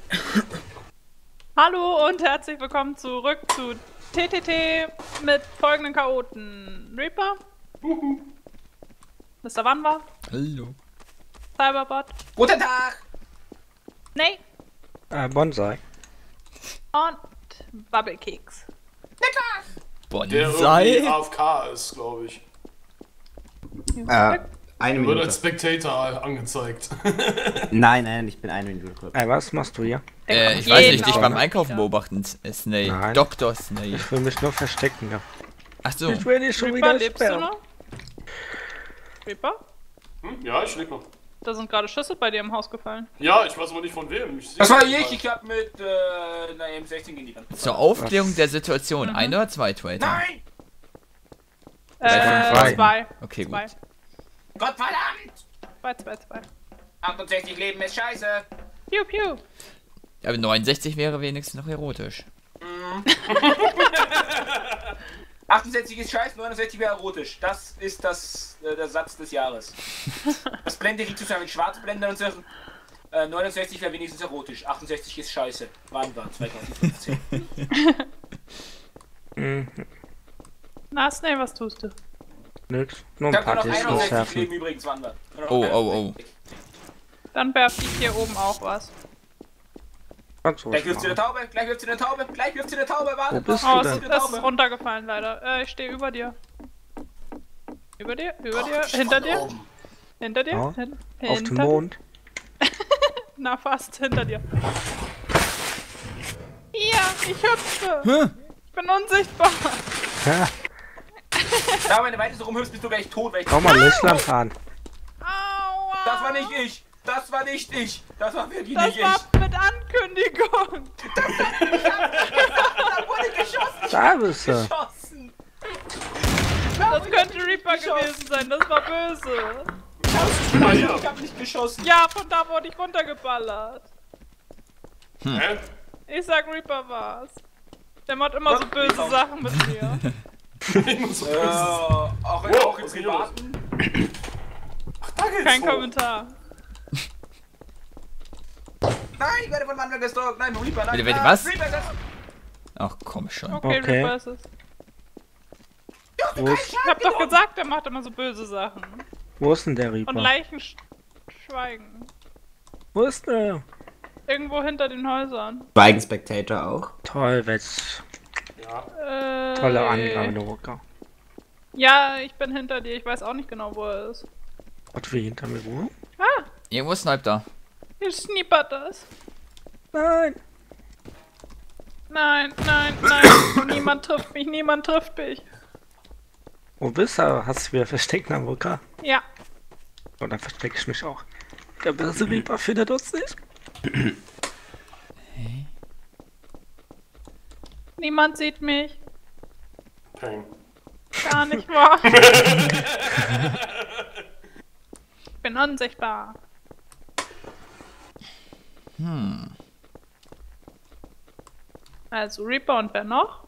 Hallo und herzlich willkommen zurück zu TTT mit folgenden Chaoten. Reaper. Mr. Wanwa. Hallo. Cyberbot. Guten Tag! Nate. Bonsai. Und Bubblecakes. Der Bonsai? irgendwie AFK ist, glaube ich. Eine Wird Minute. als Spectator angezeigt. Nein, ich bin eine Minute. Was machst du hier? Ich weiß nicht, dich beim Einkaufen beobachten, Snake. Nein. Dr. Snake. Ich will mich nur verstecken. Ja. Achso. Ich will dich schon Reaper, wieder lebst du sperren. noch? Reaper? Ja, ich lebe noch. Da sind gerade Schüsse bei dir im Haus gefallen. Ja, ich weiß aber nicht von wem. Das war ich hab mit einer M16 gegen die Wand. Zur Aufklärung der Situation, ein oder zwei Traitor? Nein! Zwei. Zwei. Okay, Zwei. gut. Gottverdammt! Zwei. 68 Leben ist scheiße. Piu, piu. Aber 69 wäre wenigstens noch erotisch. 68 ist scheiße, 69 wäre erotisch. Das ist der Satz des Jahres. Das Blende liegt zusammen mit Schwarzblender und so. 69 wäre wenigstens erotisch. 68 ist scheiße. Wann war 2015? Na, Snake, was tust du? Nix. Nur Ich ein hab nur paar noch 61 Diskus Leben werfen. übrigens, wann war? Oh. Dann werf ich hier oben auch was. Kannst du Gleich was wirft sie eine machen. Taube, gleich wirft sie eine Taube, gleich wirft sie eine Taube, warte. Wo bist Oh, du es denn? ist runtergefallen leider. Ich stehe über dir. Über dir, hinter dir. Hinter dir? Ja, Auf hinter dem Mond. Na, fast hinter dir. Ja, ich hüpfe. Ich bin unsichtbar. Ja, Ja, wenn du weiter so rumhüpfst, bist du gleich tot, weil ich... schau mal Lichtlampe an. Aua. Das war nicht ich! Das war nicht ich! Das war wirklich Das nicht war ich! mit Ankündigung. Da wurde geschossen! Da bist du. Geschossen! Das könnte Reaper gewesen sein. Das war böse. Ich hab nicht geschossen! Ja, von da wurde ich runtergeballert. Hä? Ich sag, Reaper war's. Der macht immer so Was? böse Sachen mit mir. Ich muss so Auch im was geht los? Privaten. Da geht's Kein hoch. Kommentar. Nein, ich werde von Manuel gestalkt! Nein, Reaper, nein! Bitte, was? Reaper, das... Ach komm schon. Okay, Okay. Reaper ist es. Wo ist, Ich hab doch gesagt, der macht immer so böse Sachen. wo ist denn der Und Reaper? Leichen schweigen. Wo ist der? Irgendwo hinter den Häusern. Beigen Spectator auch. Toll, welch Ja. tolle Angabe, Rucker. Ja, ich bin hinter dir. Ich weiß auch nicht genau, wo er ist. Gott, wie hinter mir wo? Ah, Irgendwo sniped da. hier schnippert das. Nein. Nein. Niemand trifft mich. Wo bist du? Hast du wieder versteckt, Rucker? Ja. Und dann verstecke ich mich auch. Der böse Reaper findet uns nicht. Niemand sieht mich. Peng. Gar nicht wahr. Ich bin unsichtbar. Also Reaper und wer noch?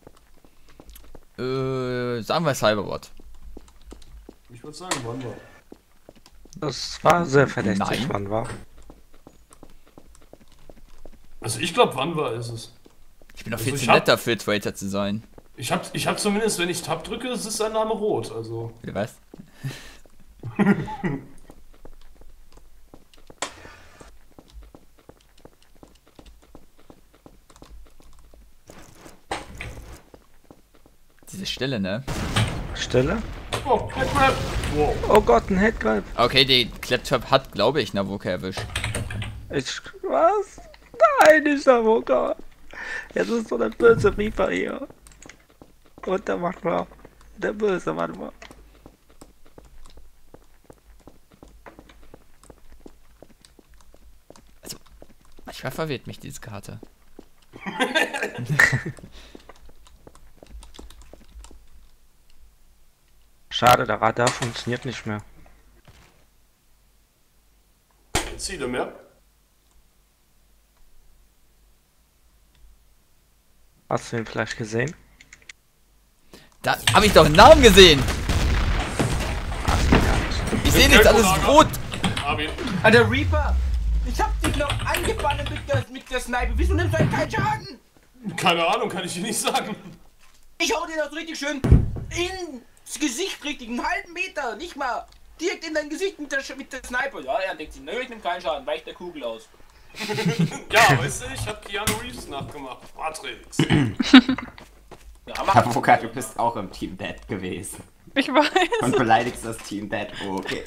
Sagen wir Cyberbot. Ich würde sagen, wann war? Das war sehr verdächtig, Nein. wann war. Also ich glaube, wann war ist es? Ich bin doch Also viel ich zu hab- nett dafür, Traitor zu sein. Ich hab zumindest, wenn ich Tab drücke, ist sein Name rot. Also. Wie was? Diese Stille, ne? Stille? Oh, Headmap! Wow. Oh Gott, ein Headgrab. Okay, die Claptrap hat, glaube ich, Navuka erwischt. Was? Nein, nicht der Rucker. Jetzt ist so der böse Reaper hier. Und der macht mal. Der böse, warte mal. Manchmal verwirrt mich diese Karte. Schade, der Radar funktioniert nicht mehr. Ziele mehr. Hast du ihn vielleicht gesehen? Da habe ich doch einen Namen gesehen! Ich sehe nichts, alles ist rot! Armin. Ah, der Reaper! Ich hab dich noch angefangen mit der Sniper. Wieso nimmst du denn keinen Schaden? Keine Ahnung, kann ich dir nicht sagen. Ich hau dir das richtig schön ins Gesicht, richtig, einen halben Meter, nicht mal. Direkt in dein Gesicht mit der Sniper. Ja, er denkt sich, nö, ich nehm keinen Schaden, weicht der Kugel aus. Ja, weißt du, ich hab Keanu Reeves nachgemacht. Matrix. Ja, Avocat, du bist auch im Team Dead gewesen. Ich weiß. Und beleidigst das Team Dead. Oh, okay.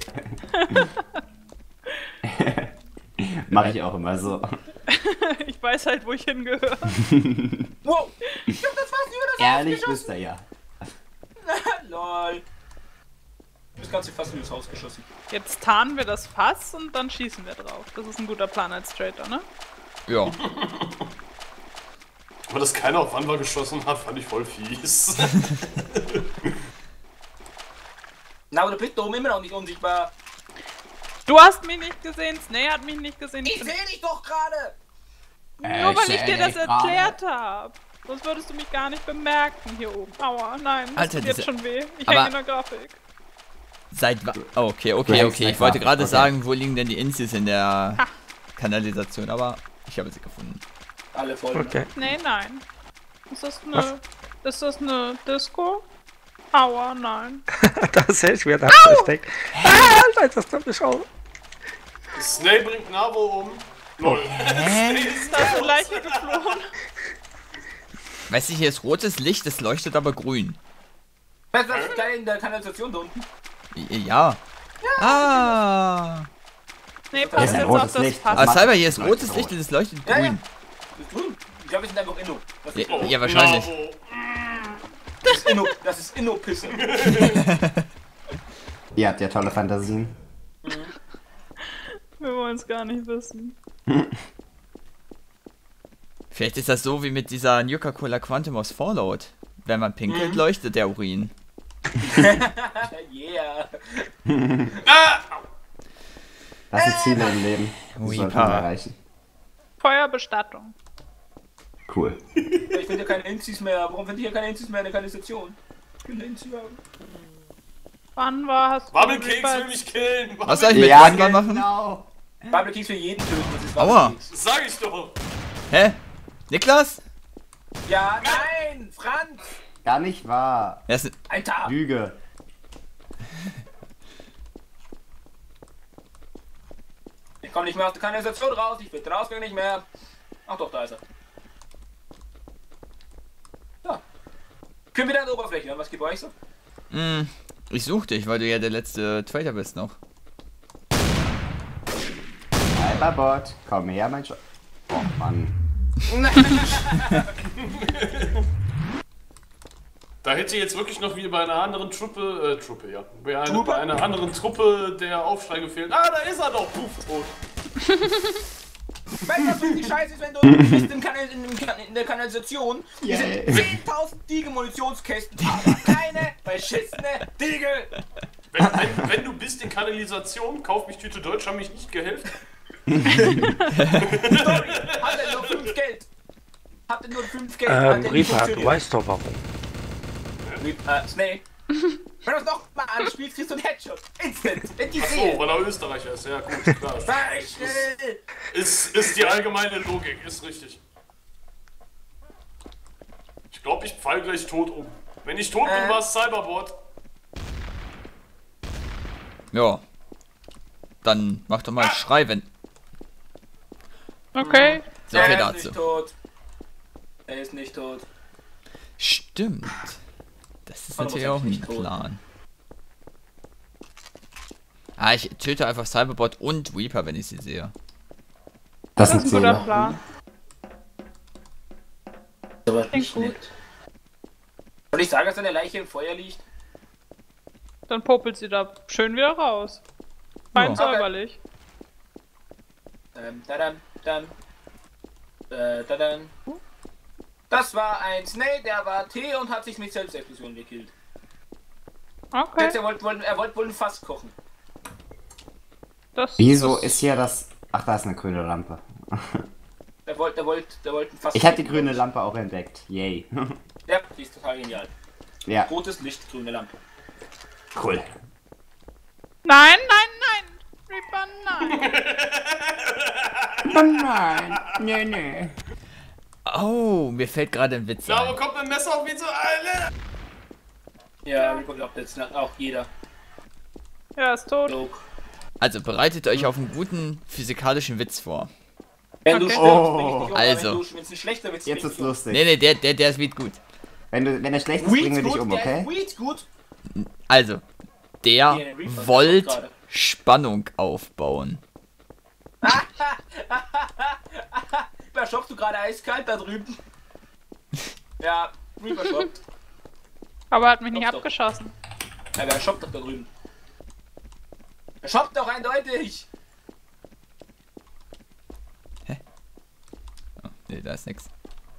Mach ich auch immer so. Ich weiß halt, wo ich hingehöre. Wow! Ich hab das fast über das Ehrlich Haus bist du ja. geschossen. Lol. Das Ganze fast übers Haus geschossen. Jetzt tarnen wir das Fass und dann schießen wir drauf. Das ist ein guter Plan als Traitor, ne? Ja. Aber dass keiner auf Anwar geschossen hat, fand ich voll fies. Na, aber du bist da oben immer noch nicht unsichtbar. Du hast mich nicht gesehen, Snay hat mich nicht gesehen. Ich sehe dich doch gerade! Nur weil ich dir das seh dich erklärt habe. Sonst würdest du mich gar nicht bemerken hier oben. Aua, nein, das Alter, tut jetzt diese- schon weh. Ich aber- hänge in der Grafik. Seit wa- oh, okay. Du hängst Ich seit wollte wann? gerade Okay. sagen, wo liegen denn die Insis in der Kanalisation, aber ich habe sie gefunden. Alle voll. Okay. Nee, nein. Ist das Was? eine. Ist das eine Disco? Aua, nein. Das hätte ich mir da versteckt. Ah, Alter, das kommt nicht auf. Snake bringt Navo um. Lol. Da ist eine Leiche geflohen. Weißt du, hier ist rotes Licht, es leuchtet aber grün. Weißt du, das ist geil in der Kanalisation da unten? Ja. Ah. Nee, Das passt ist ein jetzt rotes auf das Licht. Fass. Aber Cyber, hier ist Leuchtet rotes rot. Licht und es leuchtet Ja, ja. grün. Das ist grün. Ich glaube, wir sind einfach Inno. Das ist, Ja, wahrscheinlich. Navo. das ist Inno. Das ist Inno-Pisse. Ihr habt ja tolle Fantasien. Wir wollen es gar nicht wissen. Vielleicht ist das so wie mit dieser Nuka-Cola Quantum aus Fallout. Wenn man pinkelt, leuchtet der Urin. Yeah. Was sind Ziele im Leben? Das sollten wir Weeper. erreichen. Feuerbestattung. Cool. Ich finde ja keine Inzis mehr. Warum finde ich ja keine Inzis mehr in der Kanalisation? Ich will eine Inzi haben. Wann hast du Wabbelkeks jedenfalls- will mich killen. Was soll ich mit Ja, Wann machen? genau. Bubble Keks für jeden töten. Das ist Aua. Bubble Keks. Sag ich doch. Hä? Niklas? Ja, nein! Franz! Gar nicht wahr. Er ist Ein Tag! Lüge. Ich komme nicht mehr aus der Kanalisation raus. Ich will rausgehen nicht mehr. Ach doch, da ist er. Ja. Können wir da an der Oberfläche hören? Was gibt bei euch so? Ich such dich, weil du ja der letzte Trader bist noch. Cyberbot, komm her, mein Sch... Oh Mann. Da hätte jetzt wirklich noch wie bei einer anderen Truppe, ja. Bei einer anderen Truppe der Aufschrei gefehlt. Ah, da ist er doch! Puff, tot. Weißt du, was richtig scheiße ist, wenn du bist in der Kanalisation? Hier sind Yeah. 10.000 Diegel-Munitionskästen, aber keine beschissene Diegel! Wenn du bist in Kanalisation, kauf mich Tüte Deutsch, haben mich nicht gehelfen. Sorry, hat er nur 5 Geld? Hat er nur 5 Geld? Hat er nicht Reaper, du funktioniert? weißt doch warum. Snake. Wenn du es nochmal anspielst, kriegst du einen Headshot. Instant. In die Achso, Seele. weil er Österreicher ist. Ja, gut, klar. Sei schnell. Ist die allgemeine Logik, ist richtig. Ich glaube, ich fall gleich tot um. Wenn ich tot bin, war es Cyberbot. Ja. Dann mach doch mal einen Schrei, wenn. Okay. So viel Er ist nicht dazu. tot. Er ist nicht tot. Stimmt. Das ist Aber natürlich was auch ein nicht tot. Plan. Ah, ich töte einfach Cyberbot und Reaper, wenn ich sie sehe. Das Das ist sind ein guter Ziele. Plan. Aber Klingt gut. Soll ich sagen, dass deine Leiche im Feuer liegt? Dann popelt sie da schön wieder raus. Fein Ja. säuberlich. Dann. Das war ein Snake, der war T und hat sich mit Selbstexplosion gekillt. Okay. Jetzt, er wollte wohl ein Fass kochen. Das Wieso ist hier das... Ach, da ist eine grüne Lampe. Er wollte ein Fass Ich habe die kochen. grüne Lampe auch entdeckt. Yay. Ja, die ist total genial. Ja, Rotes Licht, grüne Lampe. cool. Nein, nein, nein! Reaper, nein. Oh nein. Nee. Oh, mir fällt gerade ein Witz Da ein. kommt ein Messer auf ihn zu. Alter! Ja, wie kommt auch jetzt auch jeder. Ja, ist tot. Joke. Also bereitet euch auf einen guten physikalischen Witz vor. Wenn du Okay. stirbst, Oh. bring ich dich um, Also. wenn es ein schlechter Witz Jetzt bring ist ich dich um. lustig. Nee, der ist wieder gut. Wenn er schlecht ist, bringen wir dich gut, um, der okay? ist Weed gut. Also, der der Reaper wollt gerade. Spannung aufbauen. Da schockst du gerade eiskalt da drüben. Ja, Reaper schockt. Aber hat mich nicht Doch, doch. abgeschossen. Ja, wer schockt doch da drüben? Er schockt doch eindeutig. Oh, nee, da ist nix.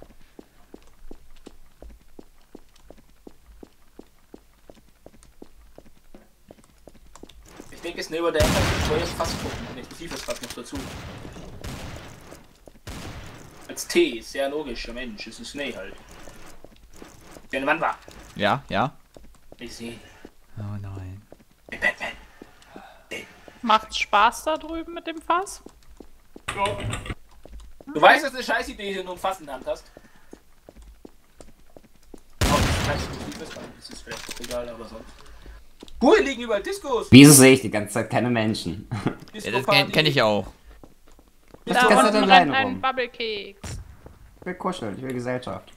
Ich denke, es ist über der Ecke ein neues Fass gucken. Ein explosives Fass noch dazu. Als T, ist sehr logisch. Mensch, es ist Schnee halt. Der eine Mann war. Ja. Ich sehe. Oh nein. Batman. Macht's Spaß da drüben mit dem Fass? Ja. Du weißt, dass eine scheiß Idee ist, wenn du ein Fass in der Hand hast. Auch das ist kein explosives Fass. Das ist vielleicht egal, aber sonst. Hier liegen überall Diskos. Wieso sehe ich die ganze Zeit keine Menschen? Ja, das kenn ich auch. Ich Da die ganze Zeit unten alleine rennt ein rum. Bubble-Keks. Ich will kuscheln, ich will Gesellschaft.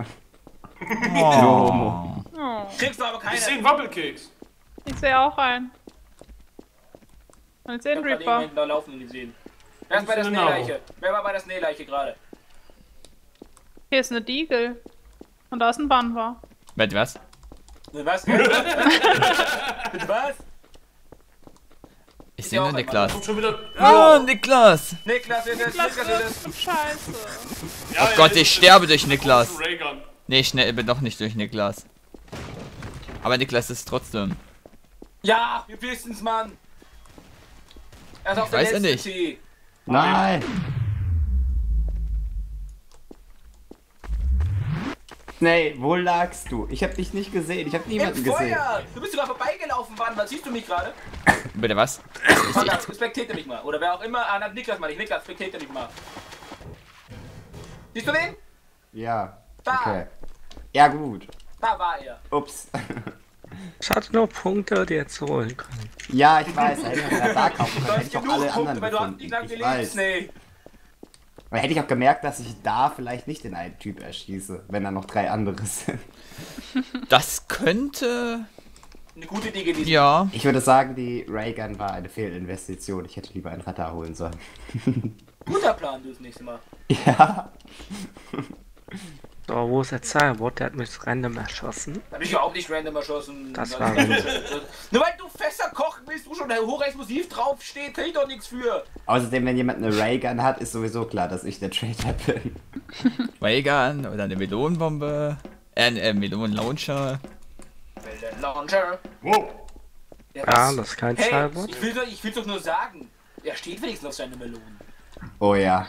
Oh. Oh, Kriegst du aber keine. Ich sehe einen Wabbelkeks. ich sehe auch einen. Und ich sehe einen Ich hab grad Reaper. jemanden da laufen und gesehen. Wer ist bei der Genau. Schneeleiche? Wer war bei der Schneeleiche gerade? Hier ist eine Diegel. Und da ist ein Banwa. Mit was? Mit was? Mit was? Ich sehe nur auch einmal. Niklas. Kommt schon wieder. Oh, Niklas! Niklas ist es, Lass Niklas ist es. das Scheiße. Ja, Oh Gott, ich sterbe durch ist Niklas. ein Raygun. Nee, ich bin doch nicht durch Niklas. Aber Niklas ist trotzdem. Ja, wir wissen's, Mann. Er ist auf Ich der weiß ja letzten nicht. Tee. Nein! Nee, wo lagst du? Ich hab dich nicht gesehen, ich hab Im niemanden gesehen. Feuer! Du bist sogar vorbeigelaufen, Mann. Was siehst du mich gerade? Bitte was? Warte, spektierte mich mal. Oder wer auch immer. Ah, Niklas mal nicht. Niklas, spektierte mich mal. Siehst du den? Ja, Da. okay. Ja gut. Da war er. Ups. Ich hatte nur Punkte, die jetzt holen können. Ja, ich weiß, hätte ich auch da kaufen Du können, hätte hast ich auch genug alle Punkte, anderen weil du hast gefunden. nicht lange Ich gelebt, weiß. nee. Aber hätte ich auch gemerkt, dass ich da vielleicht nicht den einen Typ erschieße, wenn da noch 3 andere sind. Das könnte. Eine gute Idee gewesen. Ja. Ich würde sagen, die Raygun war eine Fehlinvestition. Ich hätte lieber einen Radar holen sollen. Guter Plan, du das nächste Mal. Ja. So, wo ist der Cyberbot? Der hat mich random erschossen. Hab ich überhaupt nicht random erschossen. Das war Nur weil du Fässer kochen willst, wo schon hochexplosiv draufsteht, kann ich doch nichts für. Außerdem, wenn jemand eine Raygun hat, ist sowieso klar, dass ich der Traitor bin. Raygun oder eine Melonenbombe. Melonenlauncher. Launcher. Wow. Ja, Ja, das ist kein Hey, Cyberbot. ich will doch nur sagen, er steht wenigstens auf seine Melonen. Oh ja.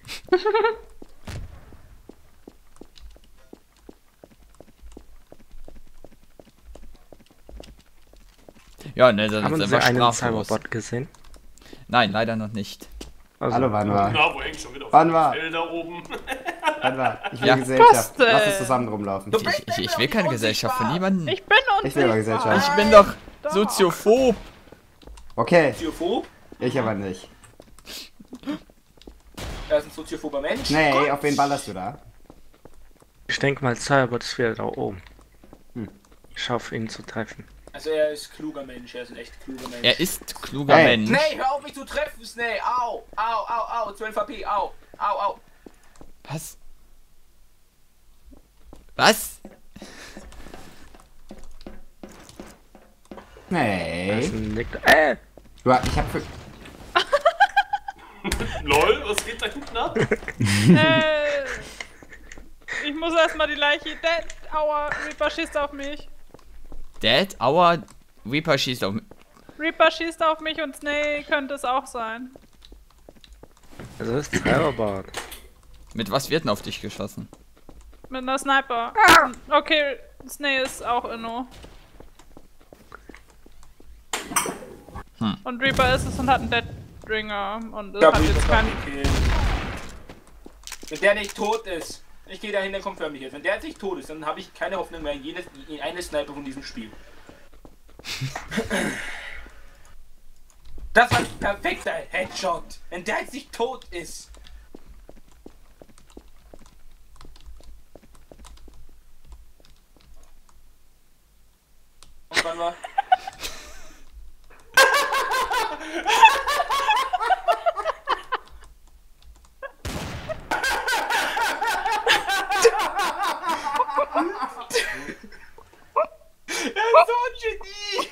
Ja, ne, das Haben ist Sie einfach einen straflos. Cyberbot gesehen? Nein, leider noch nicht. Also, Hallo, Vanwa. Na, wo hängt schon wieder auf Wann dem war? Fell da oben? Vanwa, ich will Ja. Gesellschaft. Was denn? Lass uns zusammen rumlaufen. Du Ich bist will keine unsichtbar. Gesellschaft von niemandem. Ich bin Ich will aber unsichtbar. Gesellschaft. Ich bin doch Doch. soziophob. Okay, Soziophob? ich aber nicht. Er ist ein soziophober Mensch. Nee, Gut. auf wen ballerst du da? ich denke mal, Cyberbot ist wieder da oben. Hm. Ich hoffe, ihn zu treffen. Also er ist kluger Mensch, er ist ein echt kluger Mensch. Er ist kluger Hey. Mensch. Nee, hör auf mich zu treffen, Snake! Au! Au, au, au! 12 HP, au! Au, au! Was? Was? Da Nee. ist ein Nick. Ich hab für... Lol, was geht da hinten ab? Ich muss erstmal die Leiche. Aua, Reaper schießt auf mich. Dead? Aua. Reaper schießt auf mich. Reaper schießt auf mich und Snake könnte es auch sein. Das ist Cyberbot. Mit was wird denn auf dich geschossen? Mit einer Sniper. Okay, Snake ist auch Inno. Hm. Und Reaper ist es und hat einen Dead Deathbringer und das Ja, hat jetzt keinen... Wenn der nicht tot ist, ich gehe dahin, der confirm mich jetzt. Wenn der jetzt nicht tot ist, dann habe ich keine Hoffnung mehr in eine Sniper von diesem Spiel. Das war ein perfekter Headshot. Wenn der jetzt nicht tot ist. Und wann war? Er ist so ein Genie!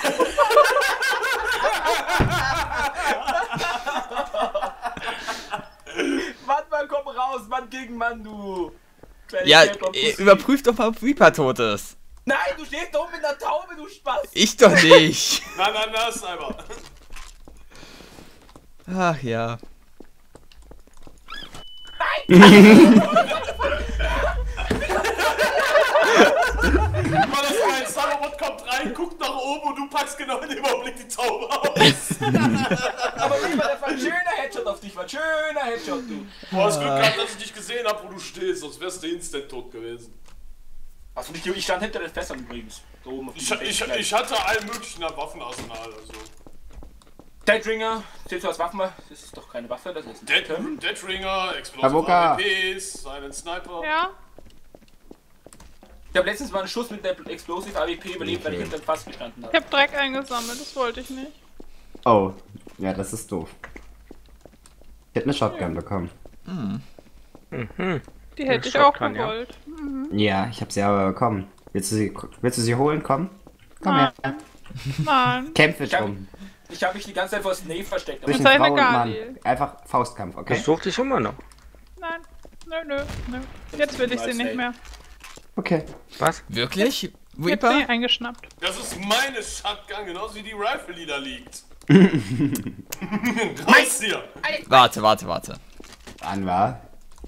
Mann, komm raus, Mann gegen Mann, du! Kleine Ja, Pussy. überprüf doch mal, ob Reaper tot ist. Nein, du stehst da oben mit einer Taube, du Spaß! Ich doch nicht. Nein, Sniper. Ach ja. Mann, das ist geil. Cyberbot kommt rein, guckt nach oben und du packst genau in dem Augenblick die Taube aus. Aber wie war das war ein schöner Headshot auf dich, war ein schöner Headshot, du! Du hast Glück gehabt, dass ich dich gesehen habe, wo du stehst, sonst wärst du instant tot gewesen. Achso, ich stand hinter den Fässern übrigens. Da oben auf Ich hatte allen möglichen Waffenarsenal, also. Deadringer, zählst du als Waffen? Das ist doch keine Waffe, das ist ein Item. Deadringer, Explosive Avoka. AWPs, Silent Sniper. Ja? Ich habe letztens mal einen Schuss mit der Explosive AWP überlebt, weil ich hinter dem Fass gestanden Ich habe. hab Dreck eingesammelt, das wollte ich nicht. Oh, ja, das ist doof. Ich hätte eine Shotgun bekommen. Die hätte ich auch Shotgun, ja. gewollt. Ja, ich habe sie aber bekommen. Willst du sie holen? Komm. Komm her. Nein. Kämpfe Ich hab- drum. Ich habe mich die ganze Zeit vor Snake versteckt. Aber Zwischen Das ist eine Frau und Mann. Gali. Einfach Faustkampf, okay? Das suchte ich immer noch. Nein. Nö. Jetzt will ich sie nicht mehr. Okay. Was? Wirklich? Ich hab sie Reaper? eingeschnappt. Das ist meine Shotgun, genauso wie die Rifle, die da liegt. Raus hier! Warte. Anwar.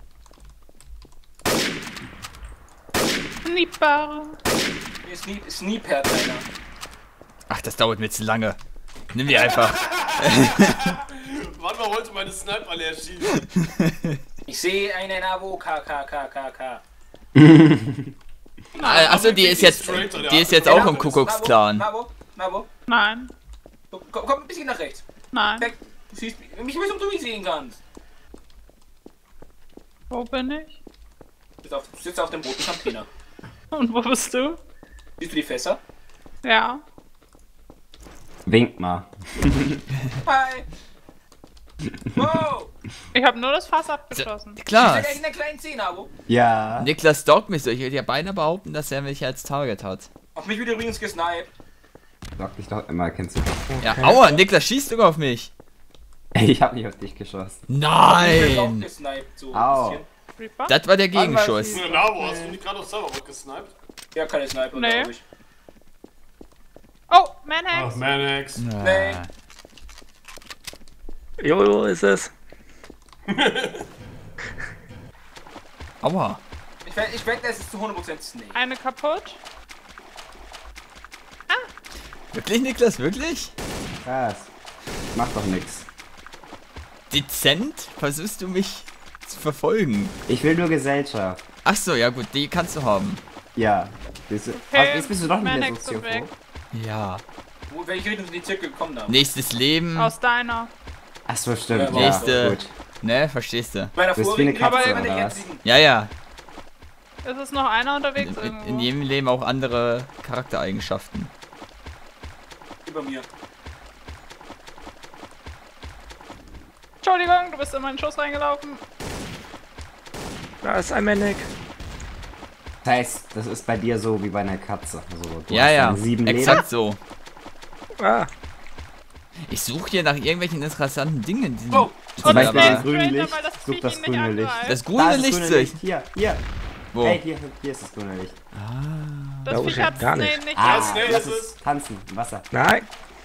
Sniper. Sneeper, einer. Ach, das dauert mir zu lange. Nimm die einfach. Wann war heute meine Sniper leer schießen? Ich sehe einen Avo, KKKKK. Achso, die ist jetzt auch im Kuckucksklan. Nabo, Nein. komm ein bisschen nach rechts. Nein. Weg. Du siehst mich, ich weiß, ob du mich sehen kannst. Wo bin ich? Du sitzt auf dem roten Container. Und wo bist du? Siehst du die Fässer? Ja. Wink mal. Hi. Wow. Ich habe nur das Fass abgeschossen. Klar. Ist in der kleinen Szene, Abo. Ja. Niklas stalkt mich so. Ich würde ja beinahe behaupten, dass er mich als Target hat. Auf mich wird übrigens gesniped. Sag dich doch immer, kennst du. Ja, aua, Niklas schießt sogar auf mich. Ich hab nicht auf dich geschossen. Ich bin auch Nein! gesniped, so Au. ein bisschen. Reaper? Das war der Gegenschuss. Nabo, hast du nicht gerade auf Cyberbot gesniped? Ja, keine Sniper, Nee. glaube ich. Oh, Ach, Manhex. Manex. Nee. Jojo ist es. Aua. Ich wette, es ist zu 100% Snake. Eine kaputt. Wirklich, Niklas? Wirklich? Krass. Mach doch nix. Dezent versuchst du mich zu verfolgen. Ich will nur Gesellschaft. Ach so, ja gut, die kannst du haben. Ja. Bist du, Okay, jetzt bist du doch nicht mehr Manex so ist weg. Ja. Welche Richtung sind die Zirkel gekommen haben? Nächstes Leben. Aus deiner. Achso, stimmt. Ja, Ja, nächste. gut. Ne, verstehst du? Meiner Du bist wie eine vorigen Katze, aber oder der was? jetzigen. Ja, ja. Es ist noch einer unterwegs In irgendwo. jedem Leben auch andere Charaktereigenschaften. Über mir. Entschuldigung, du bist in meinen Schuss reingelaufen. Da ist ein Manek. Das heißt, das ist bei dir so wie bei einer Katze. Also, du Ja, hast ja. deine 7 Exakt so. Ah, Ich suche hier nach irgendwelchen interessanten Dingen. Die Oh, Zum Beispiel Trotzdem das grüne Traitor, Licht. weil das Such Viech das ihn grüne nicht Licht. angreift. Das Da grüne ist das Licht. grüne Licht. Hier. Wo? Hey, hier ist das grüne Licht. Das Da Viech ist hat gar Snake nicht. nicht. Ah, schnell lass ist es tanzen im Wasser. nein.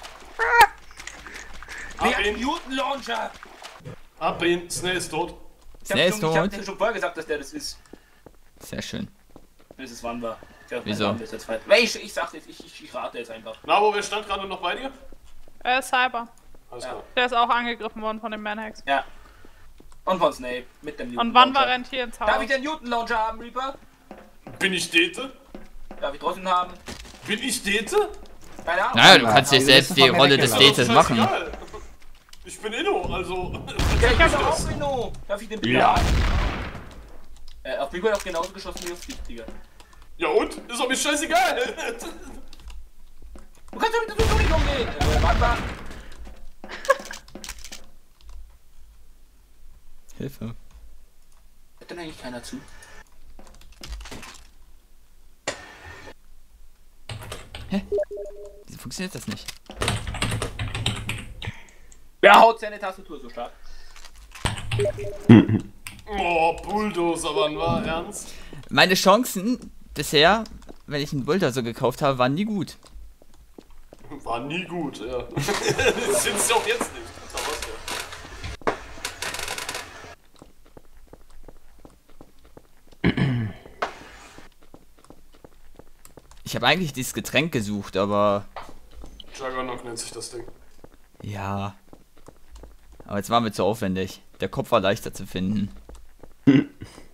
der hat einen Newton-Launcher. Ab ihn, Snell ist tot. Snake ist Ich hab tot. dir schon vorher gesagt, dass der das ist. Sehr schön. Das ist wann war. Wieso? Ich sag jetzt, ich rate jetzt einfach. Nabo, wer stand gerade noch bei dir? Cyber. Alles Ja. klar. Der ist auch angegriffen worden von dem Manhex. Ja. Und von Snape mit dem Newton Und wann war Launcher. rennt hier ins Haus? Darf ich den Newton Launcher haben, Reaper? Bin ich Dete? Darf ich trotzdem haben? Bin ich Dete? Keine Ahnung. Naja, du Ja, kannst dir wir selbst müssen die von mir Rolle des weggelaufen. Dates machen. Scheißegal. Ich bin Inno, also. Ja, ich hab doch auch Reno. Darf ich den bitte Ja. haben? Auf Reaper hat auch genauso geschossen wie auf dich, Digga. Ja und? Ist doch mir scheißegal. Du kannst doch mit der Tutorial umgehen. Warte mal. Hilfe. Hört denn eigentlich keiner zu? Wieso funktioniert das nicht? Wer haut seine Tastatur so stark? Oh, Bulldozer, wann war ernst? Meine Chancen bisher, wenn ich einen Bulldozer gekauft habe, waren nie gut. War nie gut, ja. Sind sie auch jetzt nicht. Kannst auch was, ja. Ich habe eigentlich dieses Getränk gesucht, aber Juggernaut nennt sich das Ding. ja. Aber jetzt war mir zu aufwendig. Der Kopf war leichter zu finden. Komm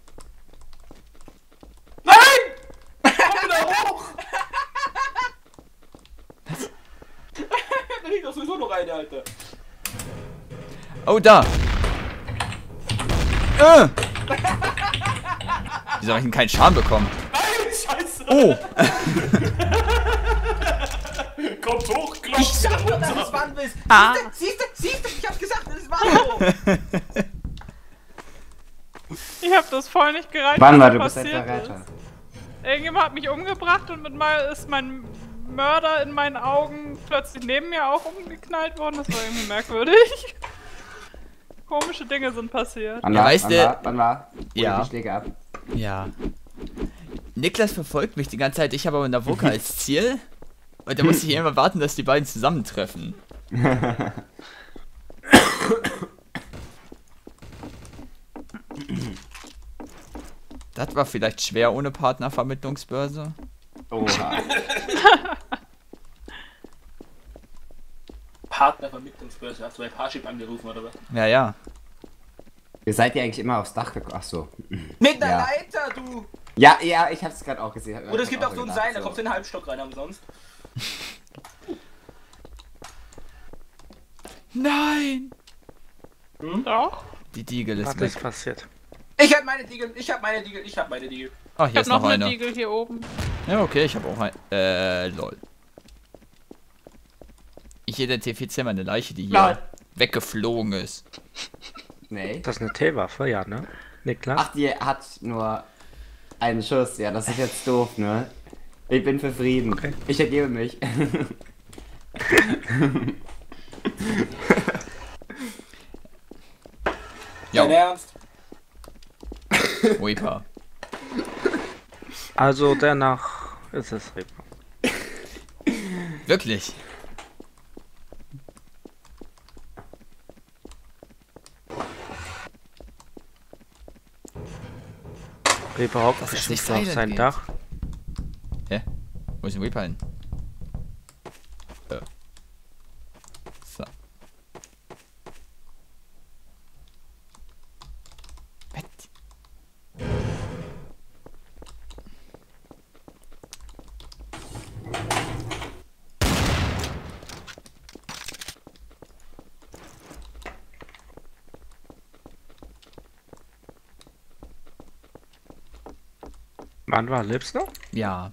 wieder hoch! Da liegt doch sowieso noch eine, Alter. Oh, da! Wieso habe ich denn keinen Schaden bekommen? Nein, scheiße! Oh! Kommt hoch, klopft Ich sag wieder doch, dass runter. es wann bist. Ah. Siehst du, ich hab gesagt, es war so. Ich hab das voll nicht gereicht, Wann war was du bist ein passiert Verräter? ist. Irgendjemand hat mich umgebracht und mit mal ist mein Mörder in meinen Augen plötzlich neben mir auch umgeknallt worden. Das war irgendwie merkwürdig. Komische Dinge sind passiert. Wann Ja, war? weißt Wann du- war? Wann war? Ja. Hol die Schläge ab. Ja. Niklas verfolgt mich die ganze Zeit, ich habe aber Navoka als Ziel. Und da muss ich immer warten, dass die beiden zusammentreffen. Das war vielleicht schwer ohne Partnervermittlungsbörse. Oha. Partnervermittlungsbörse, hast du bei Parship angerufen oder was? Ja, ja. Ihr seid ja eigentlich immer aufs Dach gekommen. Ach so. Mit der Ja. Leiter, du! Ja, ja, ich hab's gerade auch gesehen. Oder es gibt auch so ein gedacht, Seil, da kommst du in den Halbstock rein umsonst. Nein! Doch. Die Diegel ist Was weg. ist passiert? Ich hab meine Diegel, ich hab meine Diegel, ich hab meine Diegel. Ah, Ich hier hab ist noch noch eine eine. Diegel hier oben. Ja, okay, ich habe auch ein. Lol. Ich identifiziere meine Leiche, die hier Lol. weggeflogen ist. Nee. Das ist eine T-Waffe, ja, ne? Niklas? Ach, die hat nur einen Schuss. Ja, das ist jetzt doof, ne? Ich bin für Frieden. Okay. Ich ergebe mich. Dein Ja, Ernst? Weeper. Also danach ist es Reaper. Wirklich. Reaper hockt Dass das bestimmt nicht so auf silent sein geht. Dach. Hä? Wo ist denn Weeper hin? So. Was? Wann war Lips noch? Ja,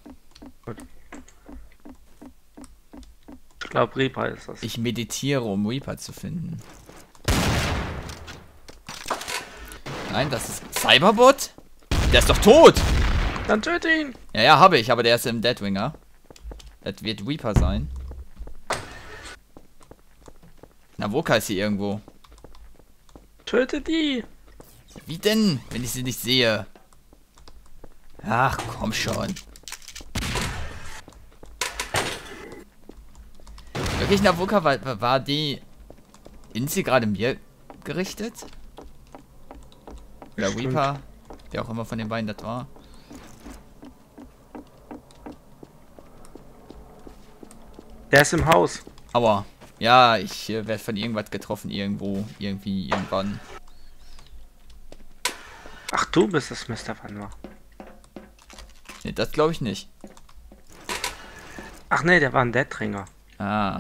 Ich glaube Reaper ist das. ich meditiere, um Weeper zu finden. Nein, das ist Cyberbot? Der ist doch tot! Dann töte ihn! Ja, ja, habe ich, aber der ist im Deadwinger. Das wird Weeper sein. Navoka ist hier irgendwo. Töte die! Wie denn, wenn ich sie nicht sehe? Ach, komm schon. Wirklich, Navoka, war die Inzi gerade mir gerichtet? Oder Stimmt. Weeper? Wer auch immer von den beiden das war. Der ist im Haus. Aua. Ja, ich werde von irgendwas getroffen, irgendwo, irgendwie, irgendwann. Ach, du bist es, Mr. Vanwa. Ne, das glaube ich nicht. Ach nee, der war ein Deadringer. Ah.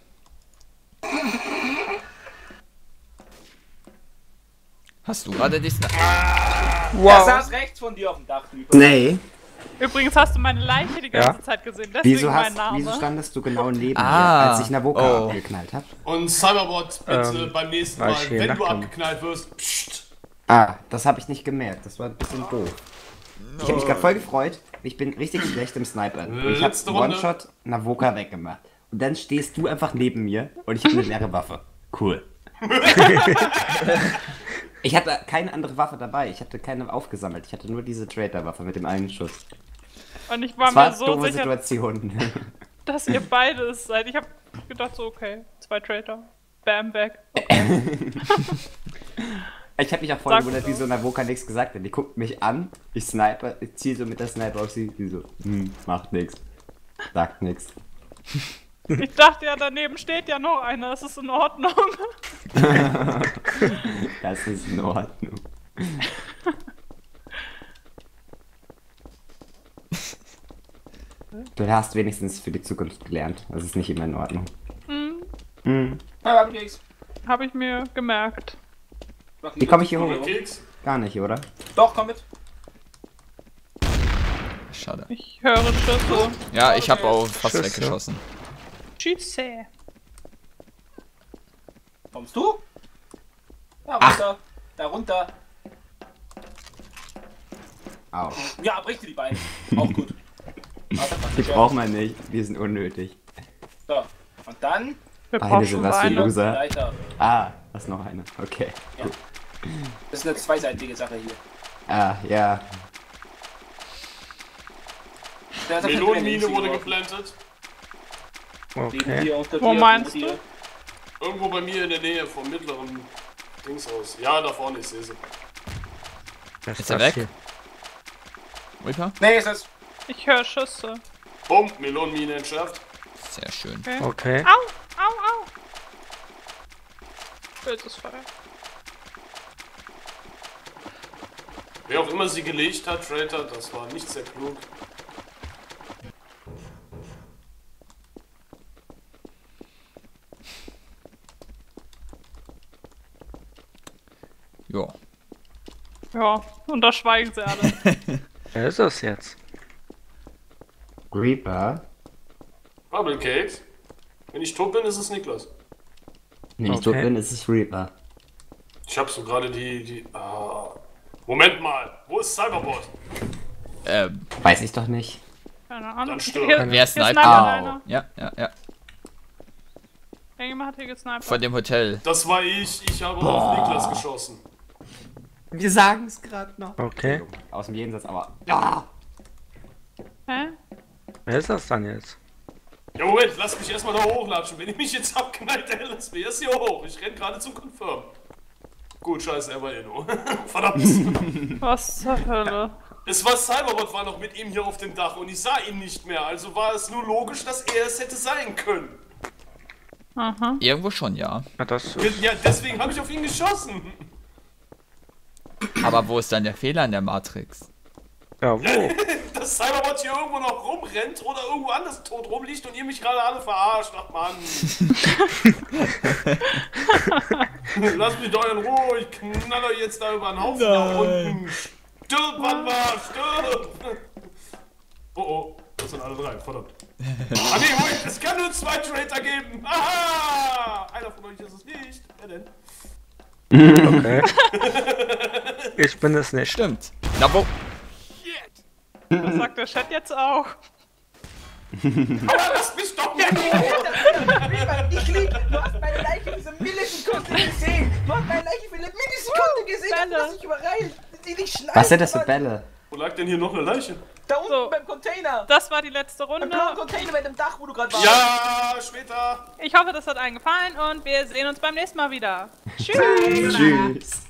Hast du gerade diesen... Er saß rechts von dir auf dem Dach drüber. Nee. Übrigens hast du meine Leiche die ganze Zeit gesehen, deswegen mein Name. Wieso standest du genau neben mir, Ah, als ich Navoka oh. abgeknallt habe? Und Cyberbot, bitte beim nächsten weil Mal, ich hier wenn du nackt bin. abgeknallt wirst, pssst. Ah, das habe ich nicht gemerkt. Das war ein bisschen doof. Ich habe mich gerade voll gefreut. Ich bin richtig schlecht im Sniper. Und ich habe Letzte Runde. One-Shot Navoka weggemacht. Und dann stehst du einfach neben mir und ich habe eine leere Waffe. Cool. Ich hatte keine andere Waffe dabei. Ich hatte keine aufgesammelt. Ich hatte nur diese Traitor-Waffe mit dem einen Schuss. Und ich war Das war mir so doofe sicher, Situation. dass ihr beide es seid. Ich hab gedacht so, okay, 2 Traitor. Bam, back. Ich habe mich auch voll Sag gewundert, so. wieso Navoka nichts gesagt hat. Die guckt mich an, ich sniper, ich zieh so mit der Sniper auf sie, die so, macht nix. Sagt nix. Ich dachte ja, daneben steht ja noch einer, das ist in Ordnung. Das ist in Ordnung. Du hast wenigstens für die Zukunft gelernt. Das ist nicht immer in Ordnung. Ja, Keks. Habe ich mir gemerkt. Wie komme ich hier hoch? Keks? Gar nicht, oder? Doch, komm mit. Schade. Ich höre Schüsse. Ja, ich habe auch fast Schüsse. weggeschossen. Schüsse. Kommst du? Da runter. Da runter. Au. Ja, bricht dir die Beine. Auch gut. Die braucht man nicht, die sind unnötig. So. Und dann Wir Beine brauchen sind was für Beine. Loser. Leiter. Ah, das ist noch eine. Okay. Ja. Das ist eine zweiseitige Sache hier. Ah, ja. Da ist eine Melonenmine Grenze wurde geworfen. geplantet. Neben Okay. dir, unter Wo dir, meinst neben dir. du? Irgendwo bei mir in der Nähe vom mittleren Dings aus. Ja, da vorne, ich sehe sie. Was Ist er das weg? hier? Reaper? Nee, ist das. Ich höre Schüsse. Bumm, Melonenmine entschärft. Sehr schön. Okay. Okay. Au, au, au. Böses Feuer. Wer auch immer sie gelegt hat, Traitor, das war nicht sehr klug. Ja. Ja, und da schweigen sie alle. Wer ist das jetzt? Reaper? Bubble Cakes. Wenn ich tot bin, ist es Niklas. Wenn ich Okay. tot bin, ist es Reaper. Ich hab so gerade Moment mal, wo ist Cyberbot? Weiß ich doch nicht. Keine Ahnung. Dann stirb. Hier- Wer hier sniped? snipert Au. einer. Ja, ja, ja. Irgendjemand hat hier gesnipert. Von dem Hotel. Das war ich. Ich habe auf Niklas geschossen. Wir sagen es gerade noch. Okay. Aus dem Jenseits, aber. Ja! Hä? Wer ist das dann jetzt? Ja, Moment, lass mich erstmal da hochlatschen. Wenn ich mich jetzt abknallt, dann lass mich erst hier hoch. Ich renn gerade zum Confirm. Gut, scheiße, er war Inno. Verdammt. Was zur Hölle? Es war Cyberbot, war noch mit ihm hier auf dem Dach und ich sah ihn nicht mehr. Also war es nur logisch, dass er es hätte sein können. Aha. Irgendwo schon, ja. Ja, das Ja, deswegen habe ich auf ihn geschossen. Aber wo ist dann der Fehler in der Matrix? ja, wo? Dass Cyberbot hier irgendwo noch rumrennt oder irgendwo anders tot rumliegt und ihr mich gerade alle verarscht. Ach Mann. Lasst mich doch in Ruhe. Ich knall euch jetzt da über den Haufen nach unten. Stirb, Mann, stirb. Oh, oh. Das sind alle drei, verdammt. Ah nee, Moment, es kann nur 2 Traitor geben. Aha! Einer von euch ist es nicht. Wer denn? Okay. Ich bin es nicht. Stimmt. Na wo? Das sagt der Chat jetzt auch. Aber lasst mich doch nicht! Ich lieg, du hast meine Leiche diese Millisekunde gesehen. Du hast meine Leiche für eine Millisekunde gesehen. Bälle. Lass dich überreilen. Die nicht schneiden. Was sind das für Bälle? Wo lag denn hier noch eine Leiche? Da unten So. beim Container. Das war die letzte Beim Runde. blauen Container bei dem Dach, wo du gerade warst. Ja, später! Ich hoffe, das hat allen gefallen und wir sehen uns beim nächsten Mal wieder. Tschüss. Tschüss.